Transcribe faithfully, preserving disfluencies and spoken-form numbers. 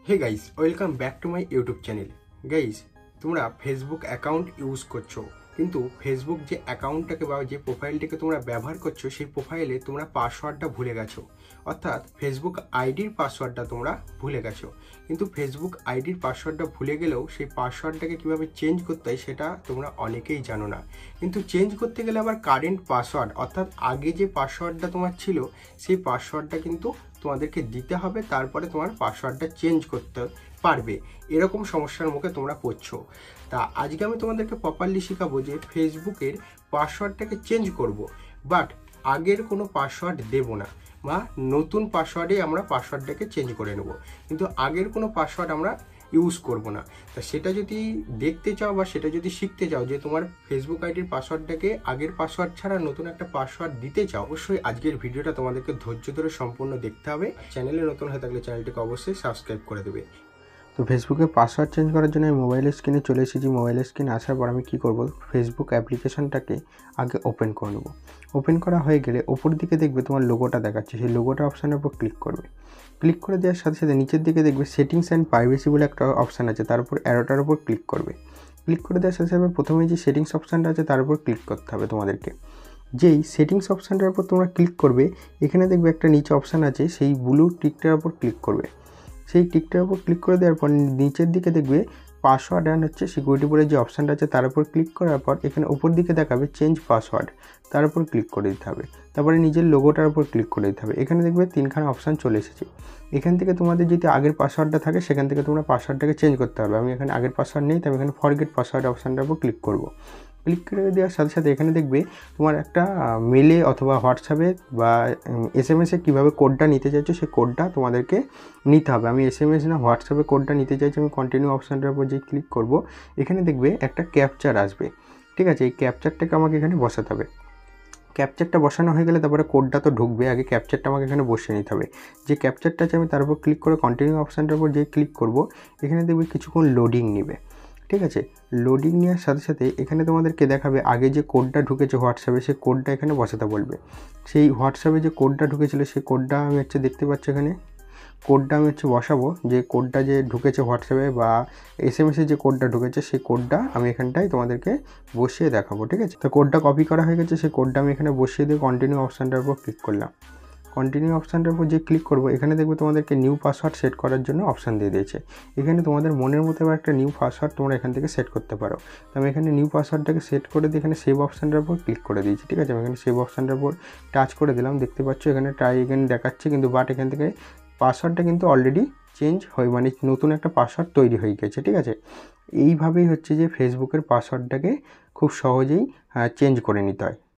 Hey guys, welcome back to my YouTube channel. Guys, তোমরা Facebook account use করছো, কিন্তু Facebook যে অ্যাকাউন্টটাকে বা যে প্রোফাইলটাকে তোমরা ব্যবহার করছো সেই প্রোফাইলে তোমরা পাসওয়ার্ডটা ভুলে গেছো, অর্থাৎ ফেসবুক আইডির পাসওয়ার্ডটা তোমরা ভুলে গেছো। কিন্তু ফেসবুক আইডির পাসওয়ার্ডটা ভুলে গেলেও সেই পাসওয়ার্ডটাকে কীভাবে চেঞ্জ করতে হয় সেটা তোমরা অনেকেই জানো না। কিন্তু চেঞ্জ করতে গেলে আবার কারেন্ট পাসওয়ার্ড, অর্থাৎ আগে যে পাসওয়ার্ডটা তোমার ছিল সেই পাসওয়ার্ডটা কিন্তু তোমাদেরকে দিতে হবে, তারপরে তোমার পাসওয়ার্ডটা চেঞ্জ করতে পারবে। এরকম সমস্যার মুখে তোমরা পড়ছো। তা আজকে আমি তোমাদেরকে প্রপারলি শেখাবো যে ফেসবুকের পাসওয়ার্ডটাকে চেঞ্জ করব, বাট আগের কোনো পাসওয়ার্ড দেব না, বা নতুন পাসওয়ার্ডে আমরা পাসওয়ার্ডটাকে চেঞ্জ করে নেব, কিন্তু আগের কোনো পাসওয়ার্ড আমরা ইউজ করব না। তা সেটা যদি দেখতে চাও বা সেটা যদি শিখতে চাও যে তোমার ফেসবুক আইডির পাসওয়ার্ডটাকে আগের পাসওয়ার্ড ছাড়া নতুন একটা পাসওয়ার্ড দিতে চাও, অবশ্যই আজকের ভিডিওটা তোমাদেরকে ধৈর্য ধরে সম্পূর্ণ দেখতে হবে। চ্যানেলে নতুন হয়ে থাকলে চ্যানেলটিকে অবশ্যই সাবস্ক্রাইব করে দেবে। তো ফেসবুকে পাসওয়ার্ড চেঞ্জ করার জন্য আমি মোবাইলের স্ক্রিনে চলে এসেছি। মোবাইলের স্ক্রিনে আসার পর আমি কী করব, ফেসবুক অ্যাপ্লিকেশনটাকে আগে ওপেন করে নেব। ওপেন করা হয়ে গেলে ওপর দিকে দেখবে তোমার লোগোটা দেখাচ্ছে, সেই লোগোটা অপশানের উপর ক্লিক করবে। ক্লিক করে দেওয়ার সাথে সাথে নিচের দিকে দেখবে সেটিংস অ্যান্ড প্রাইভেসি বলে একটা অপশান আছে, তার উপর অ্যারোটার উপর ক্লিক করবে। ক্লিক করে দেওয়ার সাথে সাথে প্রথমে যে সেটিংস অপশানটা আছে তার উপর ক্লিক করতে হবে তোমাদেরকে। যেই সেটিংস অপশানটার উপর তোমরা ক্লিক করবে, এখানে দেখবে একটা নিচে অপশান আছে, সেই ব্লু টিকটার উপর ক্লিক করবে। সেই টিকটার উপর ক্লিক করে দেওয়ার পর নিচের দিকে দেখবে পাসওয়ার্ড অ্যান্ড হচ্ছে সিকিউরিটি বলে যে অপশানটা আছে তার উপর ক্লিক করার পর এখানে উপর দিকে দেখাবে চেঞ্জ পাসওয়ার্ড, তার উপর ক্লিক করে দিতে হবে। তারপরে নিজের লোগোটার উপর ক্লিক করে দিতে হবে। এখানে দেখবে তিনখানা অপশান চলে এসেছে। এখান থেকে তোমাদের যদি আগের পাসওয়ার্ডটা থাকে সেখান থেকে তোমরা পাসওয়ার্ডটাকে চেঞ্জ করতে পারবে। আমি এখানে আগের পাসওয়ার্ড নেই, তবে এখানে ফরগেট পাসওয়ার্ড অপশানটার উপর ক্লিক করব। ক্লিক করে দেওয়ার সাথে সাথে এখানে দেখবে তোমার একটা মেলে অথবা হোয়াটসঅ্যাপে বা এস এম এসে কীভাবে কোডটা নিতে চাইছো সেই কোডটা তোমাদেরকে নিতে হবে। আমি এস এম এস না হোয়াটসঅ্যাপে কোডটা নিতে চাইছি, আমি কন্টিনিউ অপশানটার উপর যে ক্লিক করব, এখানে দেখবে একটা ক্যাপচার আসবে। ঠিক আছে, এই ক্যাপচারটাকে আমাকে এখানে বসাতে হবে। ক্যাপচারটা বসানো হয়ে গেলে তারপরে কোডটা তো ঢুকবে, আগে ক্যাপচারটা আমাকে এখানে বসিয়ে নিতে হবে। যে ক্যাপচারটা আছে আমি তার উপর ক্লিক করে কন্টিনিউ অপশানটার উপর যে ক্লিক করব, এখানে দেখবে কিছুক্ষণ লোডিং নেবে। ঠিক আছে, লোডিং নেওয়ার সাথে সাথে এখানে তোমাদেরকে দেখাবে আগে যে কোডটা ঢুকেছে হোয়াটসঅ্যাপে সেই কোডটা এখানে বসাতে বলবে। সেই হোয়াটসঅ্যাপে যে কোডটা ঢুকেছিল সেই কোডটা আমি হচ্ছে দেখতে পাচ্ছি এখানে কোডটা আমি হচ্ছে বসাবো। যে কোডটা যে ঢুকেছে হোয়াটসঅ্যাপে বা এস এম এসে যে কোডটা ঢুকেছে সেই কোডটা আমি এখানটায় তোমাদেরকে বসিয়ে দেখাবো। ঠিক আছে, তো কোডটা কপি করা হয়ে গেছে, সেই কোডটা আমি এখানে বসিয়ে দিয়ে কন্টিনিউ অপশানটার উপর ক্লিক করলাম। কন্টিনিউ অপশানটার উপর যে ক্লিক করবো, এখানে দেখবে তোমাদেরকে নিউ পাসওয়ার্ড সেট করার জন্য অপশান দিয়ে দিয়েছে। এখানে তোমাদের মনের মতো একটা নিউ পাসওয়ার্ড তোমরা এখান থেকে সেট করতে পারো। তো আমি এখানে নিউ পাসওয়ার্ডটাকে সেট করে দিয়ে এখানে সেভ অপশানটার উপর ক্লিক করে দিয়েছি। ঠিক আছে, আমি এখানে সেভ অপশানটার উপর টাচ করে দিলাম। দেখতে পাচ্ছ এখানে ট্রাই এগেন দেখাচ্ছে, কিন্তু বাট এখান থেকে পাসওয়ার্ডটা কিন্তু অলরেডি চেঞ্জ হয়ে মানে নতুন একটা পাসওয়ার্ড তৈরি হয়ে গেছে। ঠিক আছে, এইভাবেই হচ্ছে যে ফেসবুকের পাসওয়ার্ডটাকে খুব সহজেই চেঞ্জ করে নিতে হয়।